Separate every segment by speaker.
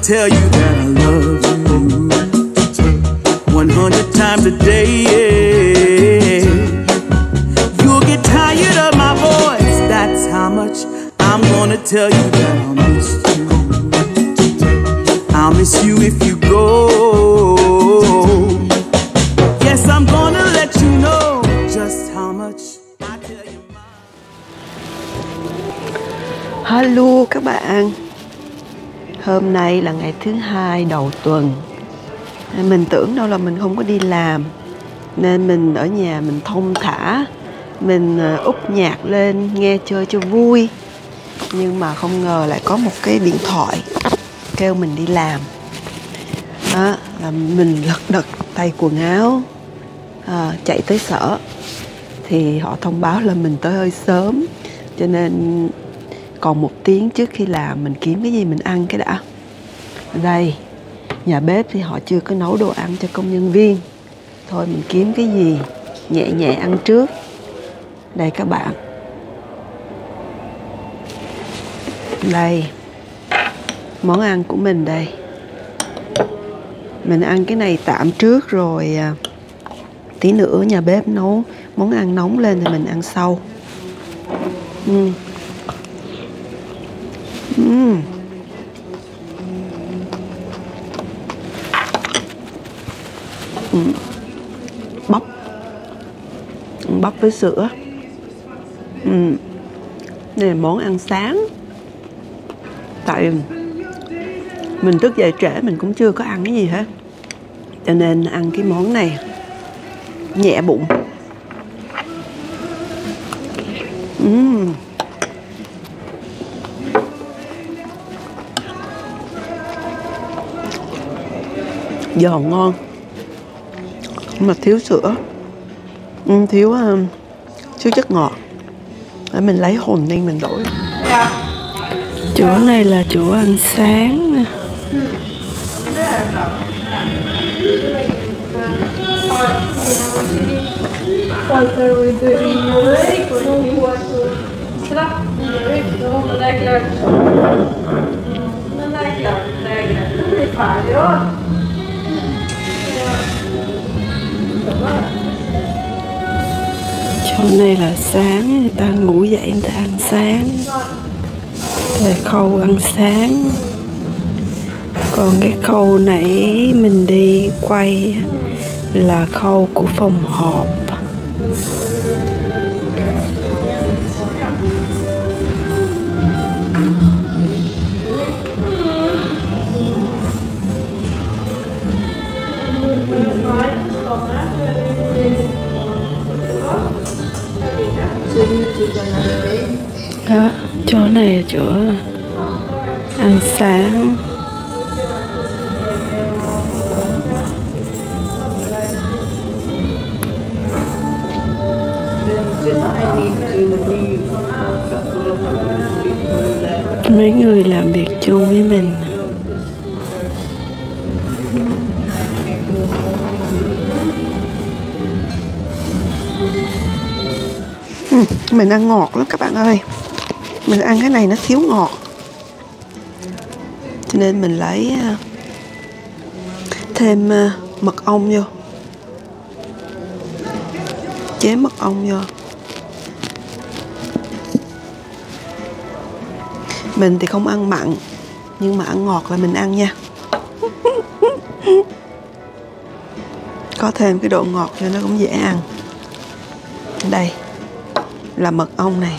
Speaker 1: tell you that I love you 100 times a day, yeah. You'll get tired of my voice, that's how much I'm gonna tell you that I'll miss you. I'll miss you if you go. Yes, I'm gonna let you know just how much I tell you.
Speaker 2: Hello các bạn. Hôm nay là ngày thứ hai đầu tuần. Mình tưởng đâu là mình không có đi làm, nên mình ở nhà mình thong thả, mình úp nhạc lên nghe chơi cho vui. Nhưng mà không ngờ lại có một cái điện thoại kêu mình đi làm. Đó, là mình lật đật thay quần áo, chạy tới sở. Thì họ thông báo là mình tới hơi sớm, cho nên còn 1 tiếng trước khi làm mình kiếm cái gì mình ăn cái đã. Đây, nhà bếp thì họ chưa có nấu đồ ăn cho công nhân viên. Thôi mình kiếm cái gì nhẹ nhẹ ăn trước. Đây các bạn. Đây, món ăn của mình đây. Mình ăn cái này tạm trước rồi tí nữa nhà bếp nấu món ăn nóng lên thì mình ăn sau. Bắp với sữa. Đây là món ăn sáng. Tại mình thức dậy trễ, mình cũng chưa có ăn cái gì hết, cho nên ăn cái món này nhẹ bụng. Giòn ngon, nhưng mà thiếu sữa, thiếu chất ngọt. Để mình lấy hồn nên mình đổi. Chỗ này là chỗ ăn sáng. Chỗ này là sáng, người ta ngủ dậy người ta ăn sáng. Đây là khâu ăn sáng. Còn cái khâu nãy mình đi quay là khâu của phòng họp. Đó, chỗ này là chỗ ăn sáng. Mấy người làm việc chung với mình. Mình ăn ngọt lắm các bạn ơi. Mình ăn cái này nó thiếu ngọt, cho nên mình lấy thêm mật ong vô, chế mật ong vô. Mình thì không ăn mặn, nhưng mà ăn ngọt là mình ăn nha. Có thêm cái độ ngọt cho nó cũng dễ ăn. Đây là mật ong này.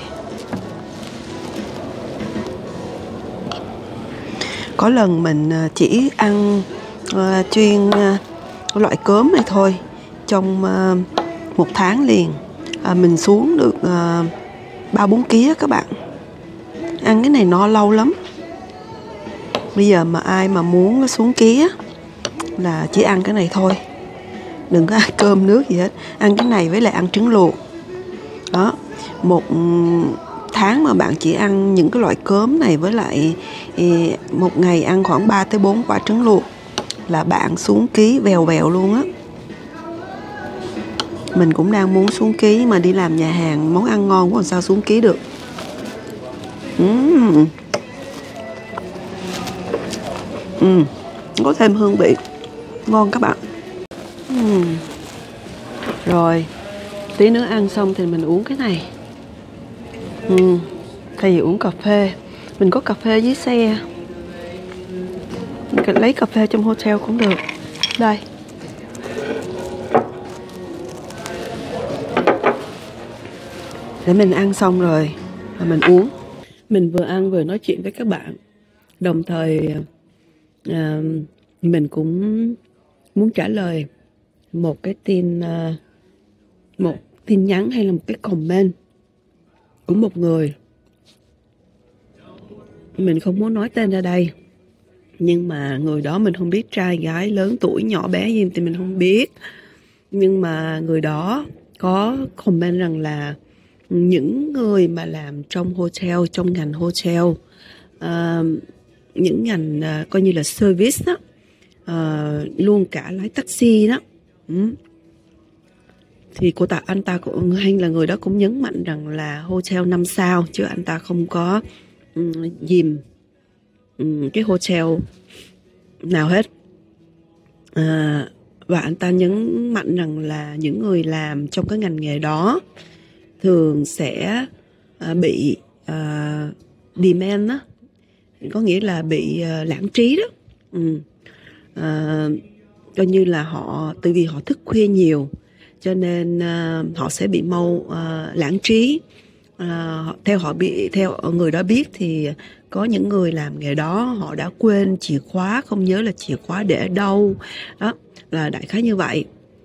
Speaker 2: Có lần mình chỉ ăn chuyên loại cớm này thôi, trong 1 tháng liền mình xuống được 3-4 kg các bạn. Ăn cái này no lâu lắm. Bây giờ mà ai mà muốn xuống ký là chỉ ăn cái này thôi, đừng có ăn cơm nước gì hết. Ăn cái này với lại ăn trứng luộc. Đó, 1 tháng mà bạn chỉ ăn những cái loại cớm này với lại 1 ngày ăn khoảng 3-4 quả trứng luộc là bạn xuống ký vèo vèo luôn á. Mình cũng đang muốn xuống ký mà đi làm nhà hàng món ăn ngon quá, làm sao xuống ký được. Có thêm hương vị ngon các bạn. Rồi tí nữa ăn xong thì mình uống cái này. Thay vì uống cà phê, mình có cà phê dưới xe, mình lấy cà phê trong hotel cũng được. Đây. Để mình ăn xong rồi và mình uống. Mình vừa ăn vừa nói chuyện với các bạn. Đồng thời mình cũng muốn trả lời một cái một tin nhắn hay là một cái comment của một người. Mình không muốn nói tên ra đây, nhưng mà người đó mình không biết trai gái, lớn tuổi, nhỏ bé gì thì mình không biết. Nhưng mà người đó có comment rằng là những người mà làm trong hotel, trong ngành hotel, những ngành coi như là service đó, luôn cả lái taxi đó, thì anh ta cũng, hay là người đó cũng nhấn mạnh rằng là hotel 5 sao, chứ anh ta không có dìm cái hotel nào hết. Và anh ta nhấn mạnh rằng là những người làm trong cái ngành nghề đó thường sẽ bị demand đó, có nghĩa là bị lãng trí đó. Coi như là họ, từ vì họ thức khuya nhiều cho nên họ sẽ bị mau lãng trí. Theo người đó biết thì có những người làm nghề đó họ đã quên chìa khóa, không nhớ là chìa khóa để ở đâu đó, là đại khái như vậy.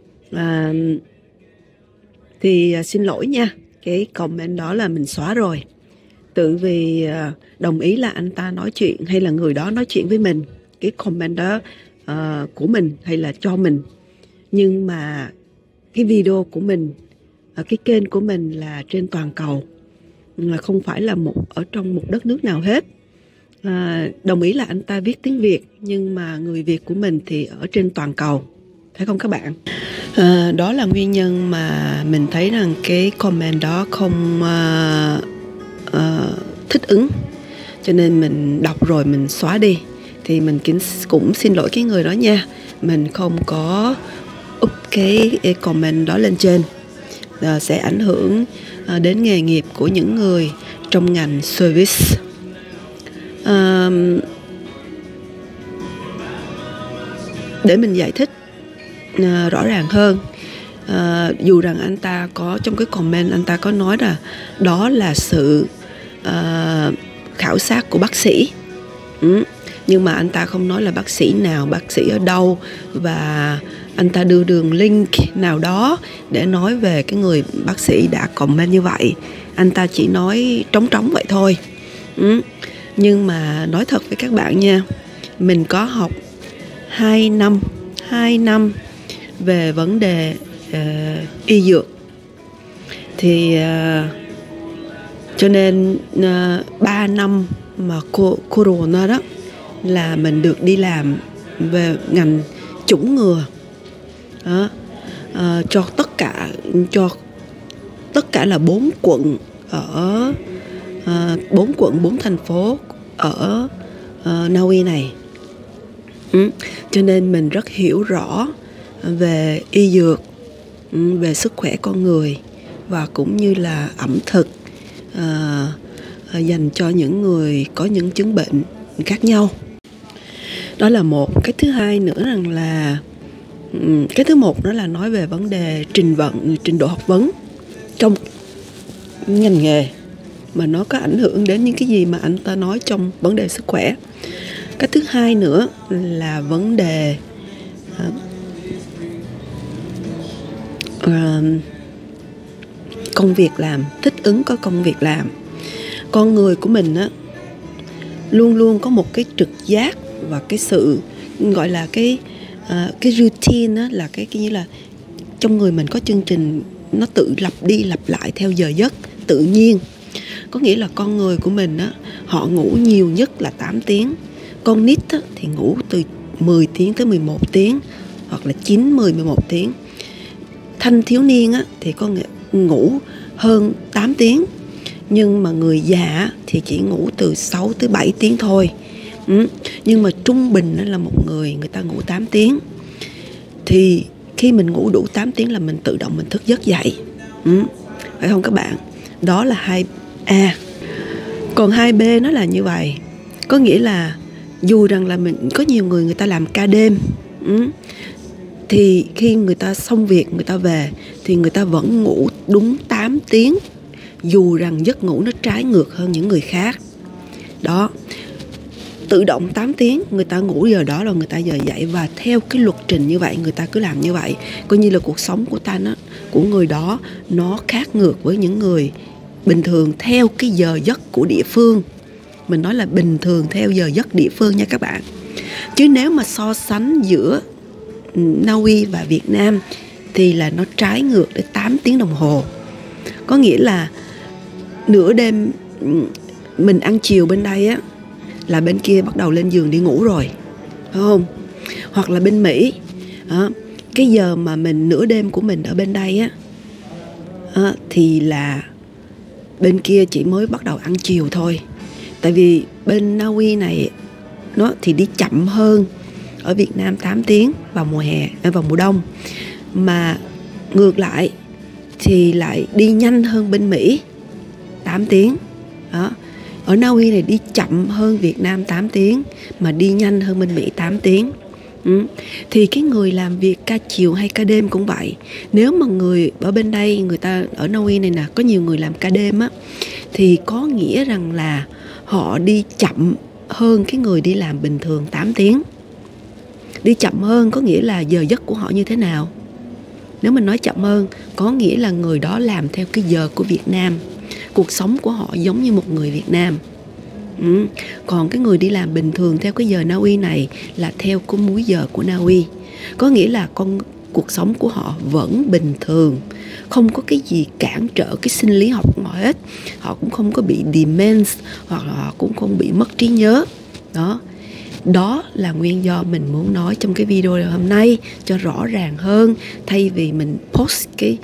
Speaker 2: Thì xin lỗi nha, cái comment đó là mình xóa rồi. Tự vì đồng ý là anh ta nói chuyện, hay là người đó nói chuyện với mình, cái comment đó của mình hay là cho mình. Nhưng mà cái video của mình, cái kênh của mình là trên toàn cầu, là không phải là ở trong một đất nước nào hết. Đồng ý là anh ta viết tiếng Việt, nhưng mà người Việt của mình thì ở trên toàn cầu, phải không các bạn? Đó là nguyên nhân mà mình thấy rằng cái comment đó không thích ứng, cho nên mình đọc rồi mình xóa đi. Thì mình cũng xin lỗi cái người đó nha, mình không có up cái comment đó lên trên, sẽ ảnh hưởng đến nghề nghiệp của những người trong ngành service. Để mình giải thích rõ ràng hơn, dù rằng anh ta có trong cái comment, anh ta có nói là đó là sự khảo sát của bác sĩ, nhưng mà anh ta không nói là bác sĩ nào, bác sĩ ở đâu, và anh ta đưa đường link nào đó để nói về cái người bác sĩ đã comment như vậy. Anh ta chỉ nói trống vậy thôi. Nhưng mà nói thật với các bạn nha, mình có học 2 năm về vấn đề y dược. Thì cho nên 3 năm mà corona đó là mình được đi làm về ngành chủng ngừa đó, cho tất cả là 4 quận ở 4 thành phố ở Na Uy này. Cho nên mình rất hiểu rõ về y dược, về sức khỏe con người, và cũng như là ẩm thực dành cho những người có những chứng bệnh khác nhau. Đó là một. Cái thứ hai nữa rằng là cái thứ một đó là nói về vấn đề trình độ học vấn trong ngành nghề, mà nó có ảnh hưởng đến những cái gì mà anh ta nói trong vấn đề sức khỏe. Cái thứ hai nữa là vấn đề công việc làm, thích ứng có công việc làm. Con người của mình á, luôn luôn có một cái trực giác và cái sự gọi là cái routine á, là cái như là trong người mình có chương trình nó tự lặp đi lặp lại theo giờ giấc tự nhiên. Có nghĩa là con người của mình á, họ ngủ nhiều nhất là 8 tiếng. Con nít á, thì ngủ từ 10 tiếng tới 11 tiếng, hoặc là 9, 10, 11 tiếng. Thanh thiếu niên á, thì có ngủ hơn 8 tiếng. Nhưng mà người già thì chỉ ngủ từ 6 tới 7 tiếng thôi. Nhưng mà trung bình là một người ta ngủ 8 tiếng. Thì khi mình ngủ đủ 8 tiếng là mình tự động mình thức giấc dậy. Phải không các bạn? Đó là 2A. Còn 2B nó là như vậy. Có nghĩa là dù rằng là mình có nhiều người ta làm ca đêm, thì khi người ta xong việc người ta về thì người ta vẫn ngủ đúng 8 tiếng, dù rằng giấc ngủ nó trái ngược hơn những người khác. Đó, tự động 8 tiếng, người ta ngủ giờ đó là người ta giờ dậy, và theo cái luật trình như vậy người ta cứ làm như vậy. Coi như là cuộc sống của người đó nó khác ngược với những người bình thường theo cái giờ giấc của địa phương. Mình nói là bình thường theo giờ giấc địa phương nha các bạn. Chứ nếu mà so sánh giữa Na Uy và Việt Nam thì là nó trái ngược đến 8 tiếng đồng hồ. Có nghĩa là nửa đêm mình ăn chiều bên đây á, là bên kia bắt đầu lên giường đi ngủ rồi, phải không? Hoặc là bên Mỹ đó, cái giờ mà nửa đêm của mình ở bên đây á, thì là bên kia chỉ mới bắt đầu ăn chiều thôi. Tại vì bên Na Uy này nó thì đi chậm hơn ở Việt Nam 8 tiếng vào mùa hè, vào mùa đông. Mà ngược lại thì lại đi nhanh hơn bên Mỹ 8 tiếng. Đó. Ở Na Uy này đi chậm hơn Việt Nam 8 tiếng mà đi nhanh hơn bên Mỹ 8 tiếng. Thì cái người làm việc ca chiều hay ca đêm cũng vậy. Nếu mà người ở bên đây, người ta ở Na Uy này nè, có nhiều người làm ca đêm á, thì có nghĩa rằng là họ đi chậm hơn cái người đi làm bình thường 8 tiếng. Đi chậm hơn có nghĩa là giờ giấc của họ như thế nào? Nếu mình nói chậm hơn, có nghĩa là người đó làm theo cái giờ của Việt Nam. Cuộc sống của họ giống như một người Việt Nam. Còn cái người đi làm bình thường theo cái giờ Na Uy này là theo cái múi giờ của Na Uy. Có nghĩa là cuộc sống của họ vẫn bình thường, không có cái gì cản trở cái sinh lý học của họ hết. Họ cũng không có bị dementia, hoặc là họ cũng không bị mất trí nhớ. Đó là nguyên do mình muốn nói trong cái video hôm nay cho rõ ràng hơn, thay vì mình post cái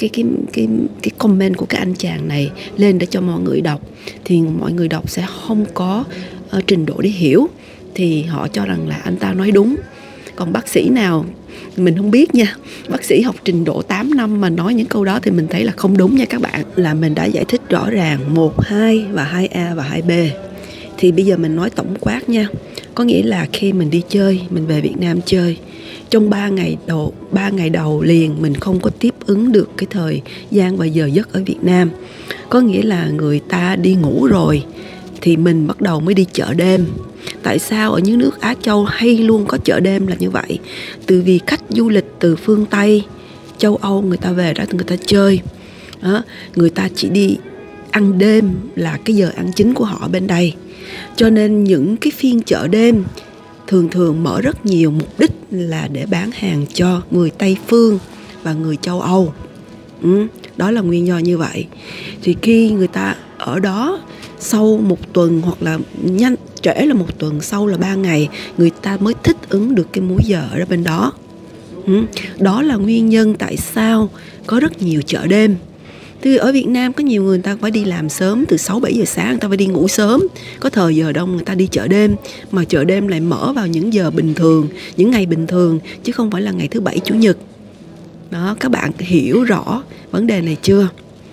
Speaker 2: comment của cái anh chàng này lên để cho mọi người đọc, thì mọi người đọc sẽ không có trình độ để hiểu, thì họ cho rằng là anh ta nói đúng. Còn bác sĩ nào mình không biết nha, bác sĩ học trình độ 8 năm mà nói những câu đó thì mình thấy là không đúng nha các bạn. Là mình đã giải thích rõ ràng 1, 2 và 2A và 2B. Thì bây giờ mình nói tổng quát nha. Có nghĩa là khi mình đi chơi, mình về Việt Nam chơi, trong 3 ngày đầu liền mình không có tiếp ứng được cái thời gian và giờ giấc ở Việt Nam. Có nghĩa là người ta đi ngủ rồi thì mình bắt đầu mới đi chợ đêm. Tại sao ở những nước Á Châu hay luôn có chợ đêm là như vậy? Từ vì khách du lịch từ phương Tây, châu Âu người ta về đó người ta chơi. Người ta chỉ đi ăn đêm là cái giờ ăn chính của họ ở bên đây. Cho nên những cái phiên chợ đêm thường mở rất nhiều, mục đích là để bán hàng cho người Tây phương và người châu Âu. Đó là nguyên do như vậy. Thì khi người ta ở đó sau 1 tuần, hoặc là trễ là 1 tuần, sau là 3 ngày, người ta mới thích ứng được cái múi giờ ở bên đó. Đó là nguyên nhân tại sao có rất nhiều chợ đêm. Thì ở Việt Nam có nhiều người ta phải đi làm sớm, từ 6-7 giờ sáng người ta phải đi ngủ sớm. Có thời giờ đông người ta đi chợ đêm, mà chợ đêm lại mở vào những giờ bình thường, những ngày bình thường, chứ không phải là ngày thứ Bảy, Chủ nhật. Đó, các bạn hiểu rõ vấn đề này chưa?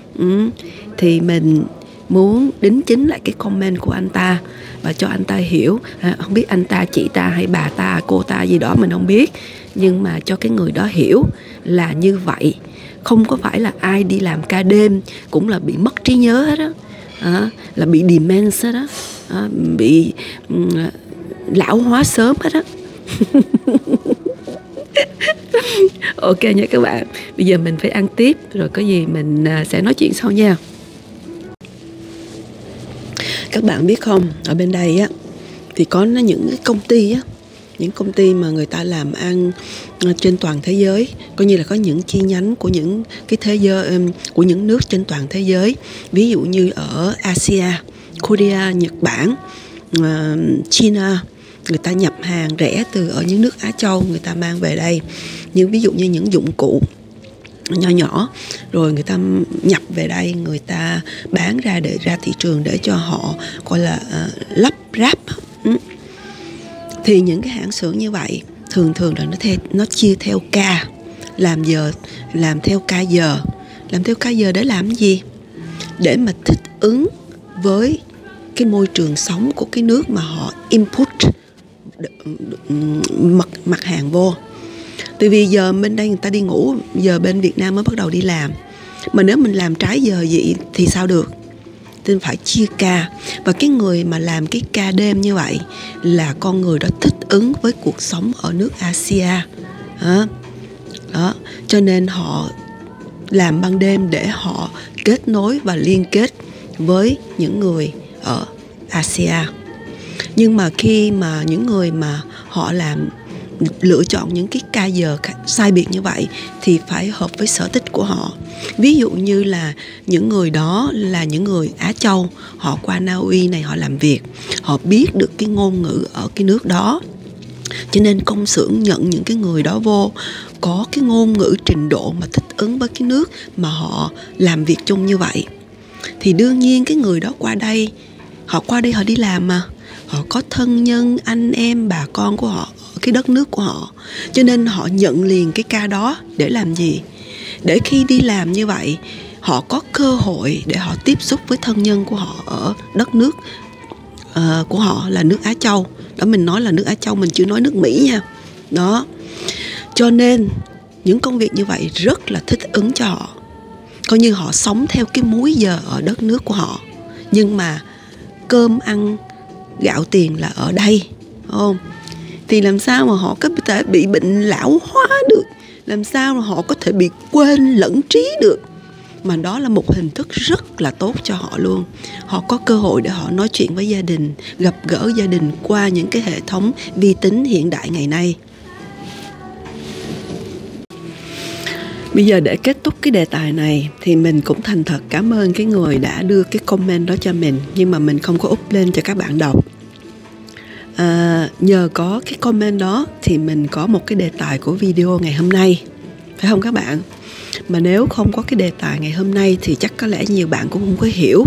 Speaker 2: Thì mình muốn đính chính lại cái comment của anh ta và cho anh ta hiểu. Không biết anh ta, chị ta hay bà ta, cô ta gì đó mình không biết, nhưng mà cho cái người đó hiểu là như vậy. Không có phải là ai đi làm ca đêm cũng là bị mất trí nhớ hết á, là bị dementia hết á, bị lão hóa sớm hết á. Ok nha các bạn. Bây giờ mình phải ăn tiếp, rồi có gì mình sẽ nói chuyện sau nha. Các bạn biết không, ở bên đây á thì có những cái công ty á, những công ty mà người ta làm ăn trên toàn thế giới, coi như là có những chi nhánh của những cái thế giới, của những nước trên toàn thế giới. Ví dụ như ở Asia, Korea, Nhật Bản, China, người ta nhập hàng rẻ từ ở những nước Á Châu, người ta mang về đây. Nhưng ví dụ như những dụng cụ nhỏ nhỏ, rồi người ta nhập về đây, người ta bán ra để ra thị trường để cho họ gọi là lắp ráp. Thì những cái hãng xưởng như vậy thường là nó chia theo ca, làm theo ca giờ. Làm theo ca giờ để làm gì? Để mà thích ứng với cái môi trường sống của cái nước mà họ input mặt hàng vô. Tại vì giờ bên đây người ta đi ngủ, giờ bên Việt Nam mới bắt đầu đi làm. Mà nếu mình làm trái giờ vậy thì sao được? Nên phải chia ca. Và cái người mà làm cái ca đêm như vậy là con người đó thích ứng với cuộc sống ở nước Asia. Đó. Cho nên họ làm ban đêm để họ kết nối và liên kết với những người ở Asia. Nhưng mà khi mà những người mà họ lựa chọn những cái ca giờ sai biệt như vậy thì phải hợp với sở thích của họ. Ví dụ như là những người đó là những người Á Châu, họ qua Na Uy này họ làm việc, họ biết được cái ngôn ngữ ở cái nước đó, cho nên công xưởng nhận những cái người đó vô có cái ngôn ngữ trình độ mà thích ứng với cái nước mà họ làm việc chung như vậy. Thì đương nhiên cái người đó qua đây họ đi làm mà, họ có thân nhân, anh em, bà con của họ ở cái đất nước của họ, cho nên họ nhận liền cái ca đó để làm gì? Để khi đi làm như vậy họ có cơ hội để họ tiếp xúc với thân nhân của họ ở đất nước của họ là nước Á Châu. Đó, mình nói là nước Á Châu, mình chưa nói nước Mỹ nha. Đó, cho nên những công việc như vậy rất là thích ứng cho họ. Coi như họ sống theo cái múi giờ ở đất nước của họ, nhưng mà cơm ăn gạo tiền là ở đây, không? Thì làm sao mà họ có thể bị bệnh lão hóa được? Làm sao mà họ có thể bị quên lẫn trí được? Mà đó là một hình thức rất là tốt cho họ luôn. Họ có cơ hội để họ nói chuyện với gia đình, gặp gỡ gia đình qua những cái hệ thống vi tính hiện đại ngày nay. Bây giờ để kết thúc cái đề tài này thì mình cũng thành thật cảm ơn cái người đã đưa cái comment đó cho mình, nhưng mà mình không có up lên cho các bạn đọc. Nhờ có cái comment đó thì mình có một cái đề tài của video ngày hôm nay, phải không các bạn? Mà nếu không có cái đề tài ngày hôm nay thì chắc có lẽ nhiều bạn cũng không có hiểu.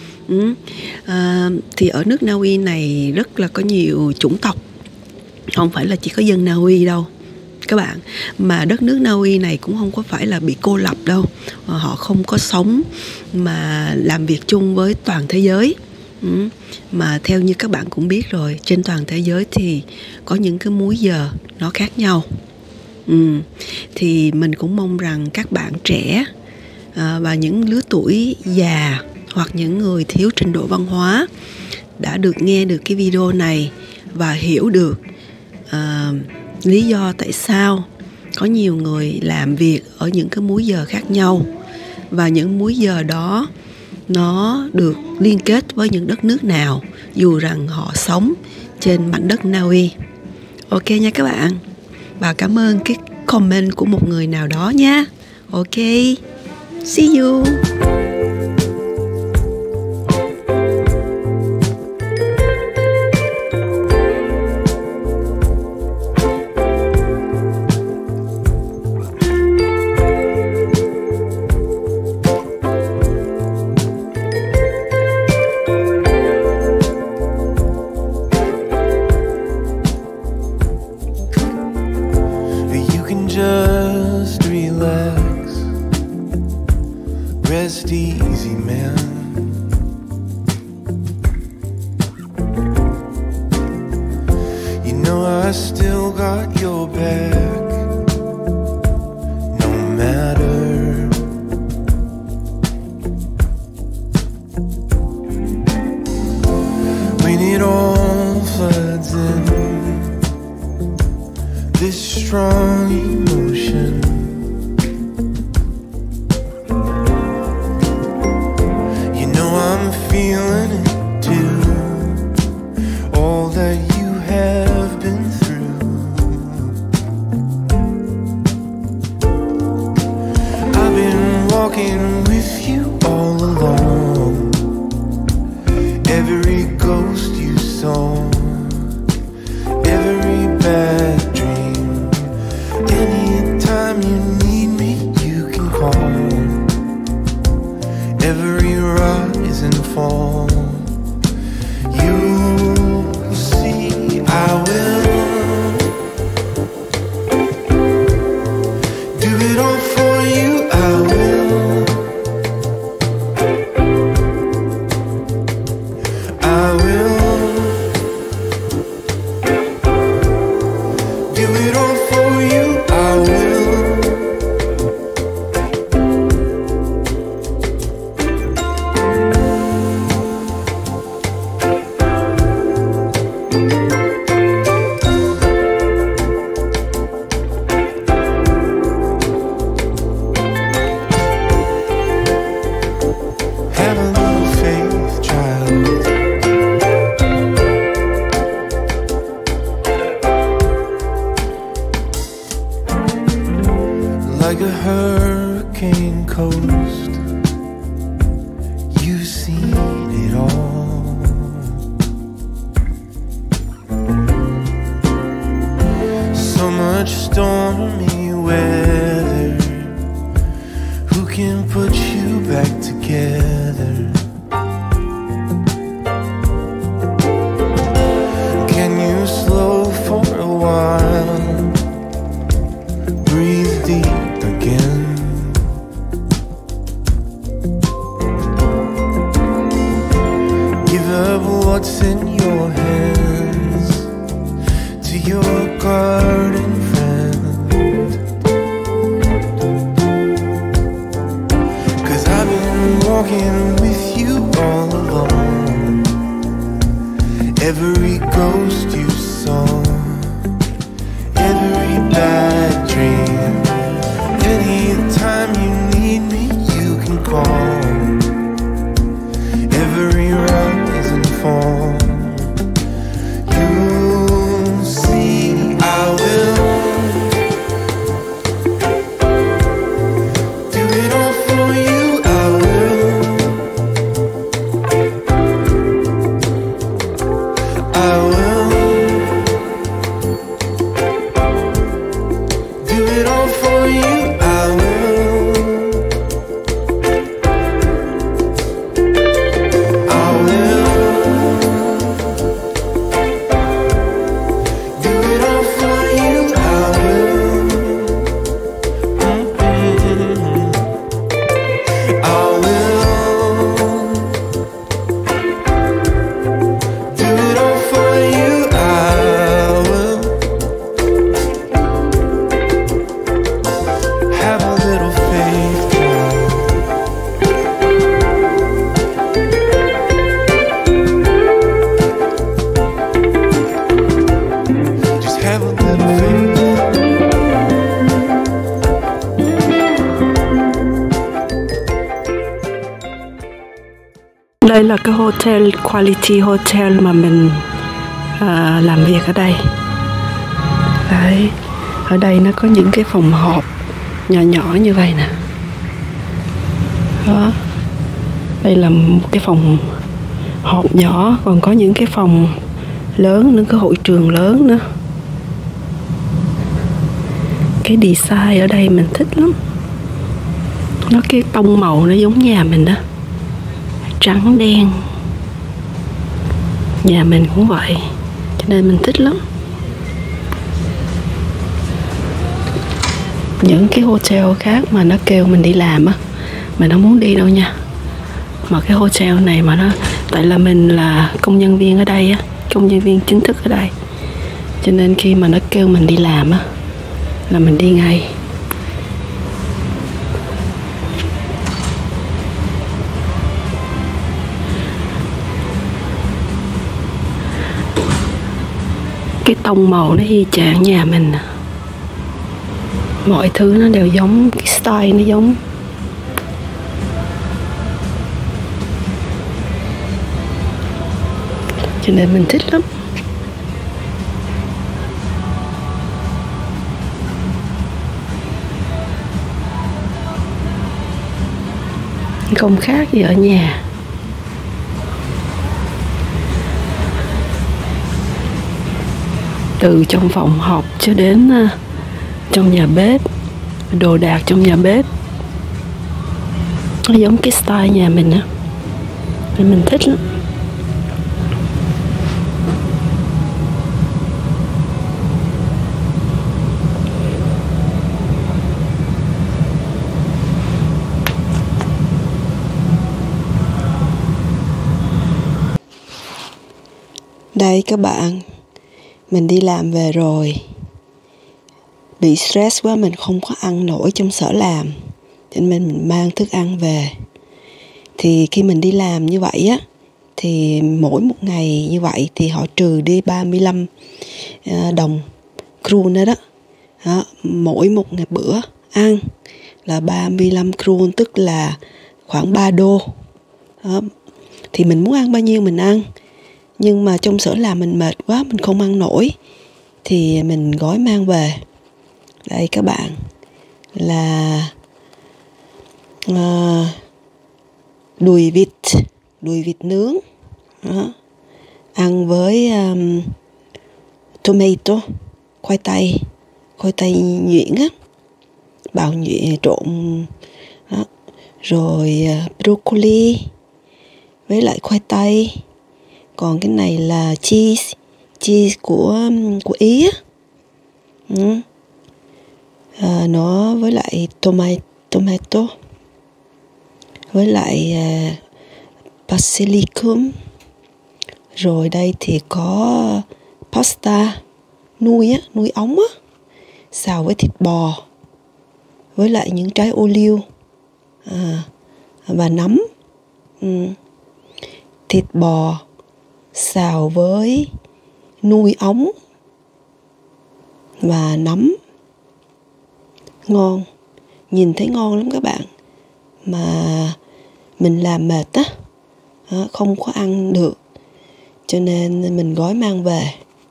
Speaker 2: Thì ở nước Na Uy này rất là có nhiều chủng tộc, không phải là chỉ có dân Na Uy đâu các bạn, mà đất nước Na Uy này cũng không có phải là bị cô lập đâu. Họ không có sống mà làm việc chung với toàn thế giới. Mà theo như các bạn cũng biết rồi, trên toàn thế giới thì có những cái múi giờ nó khác nhau. Thì mình cũng mong rằng các bạn trẻ và những lứa tuổi già hoặc những người thiếu trình độ văn hóa đã được nghe được cái video này và hiểu được lý do tại sao có nhiều người làm việc ở những cái múi giờ khác nhau, và những múi giờ đó nó được liên kết với những đất nước nào dù rằng họ sống trên mảnh đất Na Uy. Ok nha các bạn. Và cảm ơn cái comment của một người nào đó nha. Ok, see you.
Speaker 1: Just relax, rest easy, man. You know I still got your back, no matter. When it all floods in, this strong emotion, you know I'm feeling it too. All that you have been through, I've been walking with you all along. Every ghost you saw, every bad dream, anytime you need me, you can call. Every rise and fall, you'll see I will what's in your hands to your garden friend. 'Cause I've been walking with you all along. Every ghost you saw, every bad dream, anytime you need me you can call. Every rise and fall, you'll see I will do it all for you. I will, I will do it all for you. I will, I will do it all for you. I will, I will do it all for you. I will have a little faith, child. Just have a little faith.
Speaker 2: Đây là cái hotel, Quality Hotel mà mình làm việc ở đây. Đấy, ở đây nó có những cái phòng họp nhỏ nhỏ như vậy nè. Đó, đây là một cái phòng họp nhỏ, còn có những cái phòng lớn nữa, cái hội trường lớn nữa. Cái design ở đây mình thích lắm. Nó cái tông màu nó giống nhà mình đó, trắng đen. Nhà mình cũng vậy, cho nên mình thích lắm. Những cái hotel khác mà nó kêu mình đi làm á, mình không muốn đi đâu nha. Mà cái hotel này mà nó, tại là mình là công nhân viên ở đây á, công nhân viên chính thức ở đây, cho nên khi mà nó kêu mình đi làm á là mình đi ngay. Cái tông màu nó y chang nhà mình, mọi thứ nó đều giống, cái style nó giống. Cho nên mình thích lắm. Không khác gì ở nhà. Từ trong phòng họp cho đến trong nhà bếp, đồ đạc trong nhà bếp nó giống cái style nhà mình á, nên mình thích lắm. Đây các bạn, mình đi làm về rồi, bị stress quá mình không có ăn nổi trong sở làm, cho nên mình mang thức ăn về. Thì khi mình đi làm như vậy á, thì mỗi một ngày như vậy thì họ trừ đi 35 đồng kron đó. Đó, mỗi một ngày bữa ăn là 35 kron, tức là khoảng 3 đô. Đó. Thì mình muốn ăn bao nhiêu mình ăn, nhưng mà trong sở làm mình mệt quá, mình không ăn nổi, thì mình gói mang về. Đây các bạn, là đùi vịt nướng. Đó. Ăn với tomato, khoai tây nhuyễn á, bào nhuyễn trộn. Đó. Rồi broccoli với lại khoai tây. Còn cái này là cheese của Ý á. Nó với lại tomato với lại basilicum, Rồi đây thì có pasta nuôi ống á, xào với thịt bò, với lại những trái ô liu và nấm. Thịt bò xào với nuôi ống và nấm, ngon, nhìn thấy ngon lắm các bạn. Mà mình làm mệt á, không có ăn được, cho nên mình gói mang về.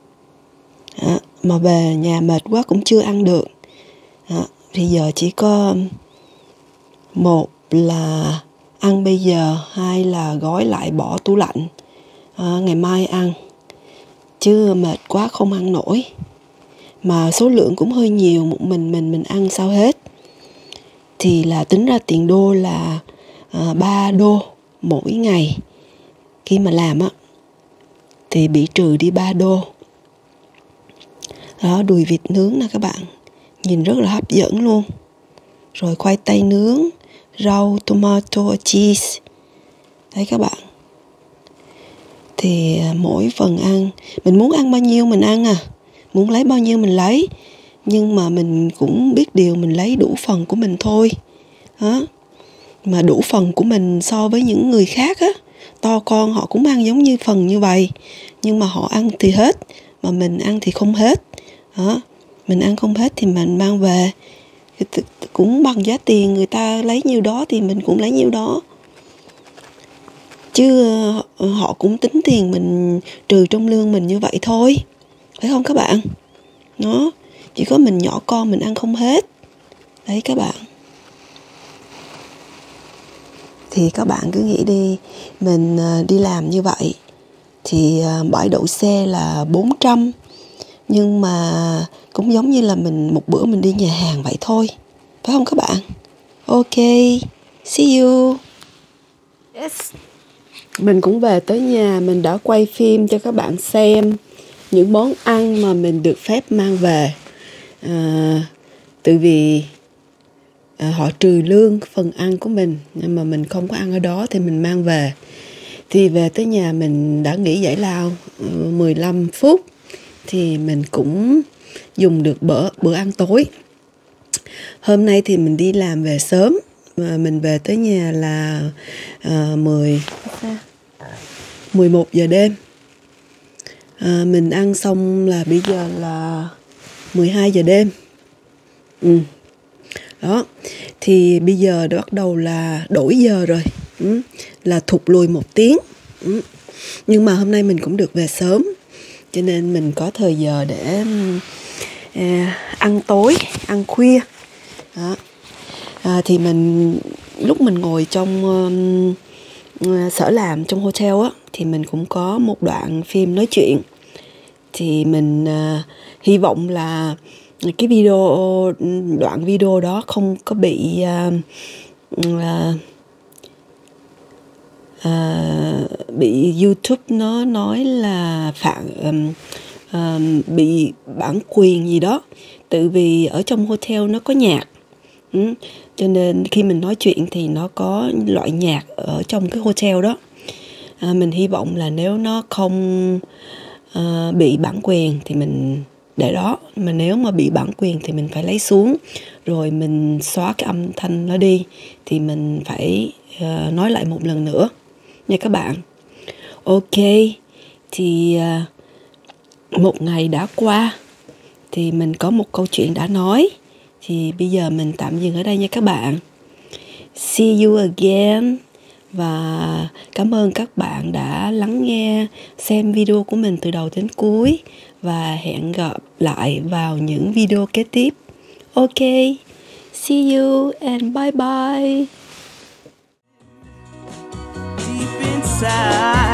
Speaker 2: Mà về nhà mệt quá cũng chưa ăn được. Bây giờ chỉ có một là ăn bây giờ, hai là gói lại bỏ tủ lạnh, ngày mai ăn, chứ mệt quá không ăn nổi. Mà số lượng cũng hơi nhiều, một mình ăn sao hết. Thì là tính ra tiền đô là 3 đô mỗi ngày. Khi mà làm á thì bị trừ đi 3 đô. Đó, đùi vịt nướng nè các bạn, nhìn rất là hấp dẫn luôn. Rồi khoai tây nướng, rau, tomato, cheese. Đấy các bạn. Thì mỗi phần ăn, mình muốn ăn bao nhiêu mình ăn muốn lấy bao nhiêu mình lấy. Nhưng mà mình cũng biết điều, mình lấy đủ phần của mình thôi. Mà đủ phần của mình so với những người khác á, to con họ cũng ăn giống như phần như vậy, nhưng mà họ ăn thì hết, mà mình ăn thì không hết. Mình ăn không hết thì mình mang về, cũng bằng giá tiền, người ta lấy nhiêu đó thì mình cũng lấy nhiêu đó. Chứ họ cũng tính tiền mình trừ trong lương mình như vậy thôi, phải không các bạn? Nó chỉ có mình nhỏ con mình ăn không hết. Đấy các bạn. Thì các bạn cứ nghĩ đi, mình đi làm như vậy thì bãi đậu xe là 400, nhưng mà cũng giống như là mình một bữa mình đi nhà hàng vậy thôi, phải không các bạn? Ok, see you. Yes. Mình cũng về tới nhà, mình đã quay phim cho các bạn xem những món ăn mà mình được phép mang về. Tại vì họ trừ lương phần ăn của mình, nhưng mà mình không có ăn ở đó thì mình mang về. Thì về tới nhà mình đã nghỉ giải lao 15 phút thì mình cũng dùng được bữa ăn tối. Hôm nay thì mình đi làm về sớm, mà mình về tới nhà là 11 giờ đêm. Mình ăn xong là bây giờ là 12 giờ đêm. Đó, thì bây giờ đã bắt đầu là đổi giờ rồi, là thụt lùi 1 tiếng. Nhưng mà hôm nay mình cũng được về sớm, cho nên mình có thời giờ để ăn tối, ăn khuya. Đó. Thì mình lúc mình ngồi trong sở làm trong hotel á, thì mình cũng có một đoạn phim nói chuyện. Thì mình hy vọng là cái đoạn video đó không có bị YouTube nó nói là bị bản quyền gì đó. Tại vì ở trong hotel nó có nhạc, cho nên khi mình nói chuyện thì nó có loại nhạc ở trong cái hotel đó. Mình hy vọng là nếu nó không bị bản quyền thì mình để đó, mà nếu mà bị bản quyền thì mình phải lấy xuống, rồi mình xóa cái âm thanh nó đi, thì mình phải nói lại một lần nữa nha các bạn. Ok, thì một ngày đã qua thì mình có một câu chuyện đã nói, thì bây giờ mình tạm dừng ở đây nha các bạn. See you again. Và cảm ơn các bạn đã lắng nghe, xem video của mình từ đầu đến cuối. Và hẹn gặp lại vào những video kế tiếp. Ok, see you and bye bye.
Speaker 1: Deep inside